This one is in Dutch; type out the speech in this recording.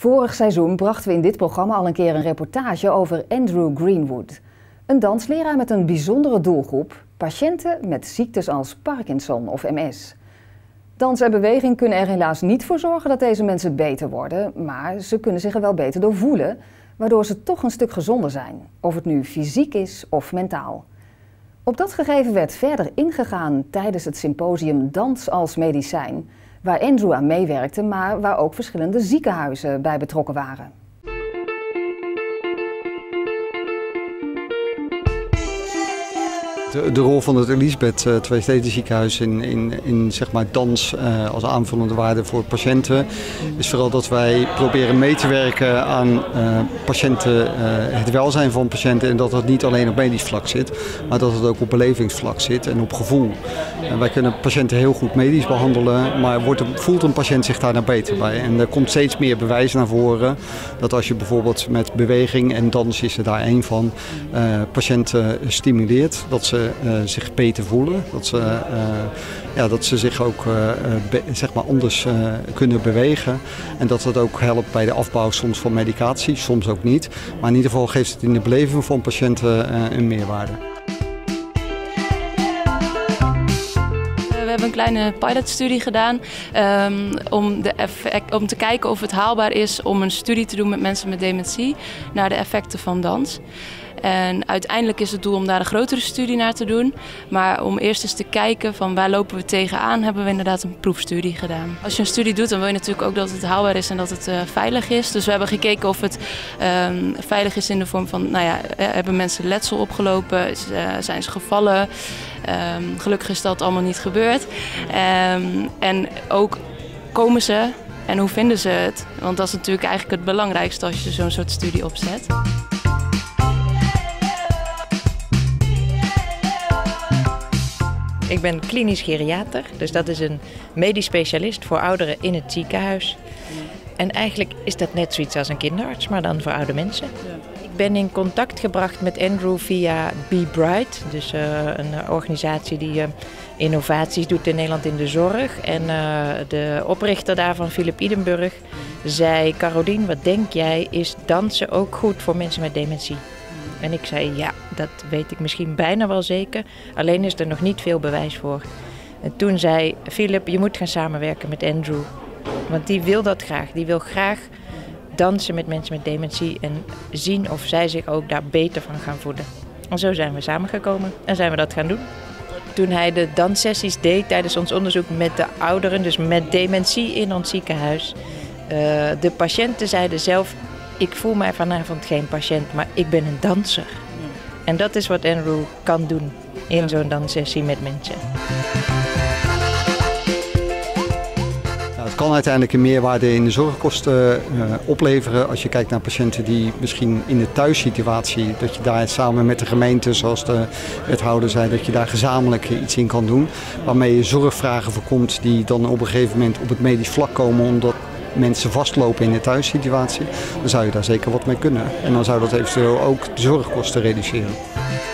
Vorig seizoen brachten we in dit programma al een keer een reportage over Andrew Greenwood. Een dansleraar met een bijzondere doelgroep, patiënten met ziektes als Parkinson of MS. Dans en beweging kunnen er helaas niet voor zorgen dat deze mensen beter worden, maar ze kunnen zich er wel beter door voelen, waardoor ze toch een stuk gezonder zijn, of het nu fysiek is of mentaal. Op dat gegeven werd verder ingegaan tijdens het symposium Dans als Medicijn, waar Andrew aan meewerkte, maar waar ook verschillende ziekenhuizen bij betrokken waren. De rol van het Elisabeth II Steden-ziekenhuis in zeg maar dans als aanvullende waarde voor patiënten is vooral dat wij proberen mee te werken aan patiënten, het welzijn van patiënten, en dat het niet alleen op medisch vlak zit, maar dat het ook op belevingsvlak zit en op gevoel. Wij kunnen patiënten heel goed medisch behandelen, maar voelt een patiënt zich daar nou beter bij? En er komt steeds meer bewijs naar voren dat als je bijvoorbeeld met beweging, en dans is er daar één van, patiënten stimuleert, dat ze zich beter voelen, dat ze zich ook zeg maar anders kunnen bewegen, en dat het ook helpt bij de afbouw soms van medicatie, soms ook niet. Maar in ieder geval geeft het in de beleving van patiënten een meerwaarde. We hebben een kleine pilotstudie gedaan om te kijken of het haalbaar is om een studie te doen met mensen met dementie naar de effecten van dans. En uiteindelijk is het doel om daar een grotere studie naar te doen. Maar om eerst eens te kijken van waar lopen we tegenaan, hebben we inderdaad een proefstudie gedaan. Als je een studie doet, dan wil je natuurlijk ook dat het haalbaar is en dat het veilig is. Dus we hebben gekeken of het veilig is in de vorm van, hebben mensen letsel opgelopen, zijn ze gevallen. Gelukkig is dat allemaal niet gebeurd. En ook komen ze en hoe vinden ze het? Want dat is natuurlijk eigenlijk het belangrijkste als je zo'n soort studie opzet. Ik ben klinisch geriater, dus dat is een medisch specialist voor ouderen in het ziekenhuis. En eigenlijk is dat net zoiets als een kinderarts, maar dan voor oude mensen. Ik ben in contact gebracht met Andrew via Be Bright, dus een organisatie die innovaties doet in Nederland in de zorg. En de oprichter daarvan, Philip Idenburg, zei: Carolien, wat denk jij, is dansen ook goed voor mensen met dementie? En ik zei, ja, dat weet ik misschien bijna wel zeker. Alleen is er nog niet veel bewijs voor. En toen zei Philip, je moet gaan samenwerken met Andrew. Want die wil dat graag. Die wil graag dansen met mensen met dementie en zien of zij zich ook daar beter van gaan voelen. En zo zijn we samengekomen en zijn we dat gaan doen. Toen hij de danssessies deed tijdens ons onderzoek met de ouderen, dus met dementie in ons ziekenhuis. De patiënten zeiden zelf: ik voel mij vanavond geen patiënt, maar ik ben een danser. En dat is wat Andrew kan doen in zo'n danssessie met mensen. Het kan uiteindelijk een meerwaarde in de zorgkosten opleveren als je kijkt naar patiënten die misschien in de thuissituatie, dat je daar samen met de gemeente, zoals de wethouder zei, dat je daar gezamenlijk iets in kan doen. Waarmee je zorgvragen voorkomt die dan op een gegeven moment op het medisch vlak komen omdat mensen vastlopen in de thuissituatie. Dan zou je daar zeker wat mee kunnen. En dan zou dat eventueel ook de zorgkosten reduceren.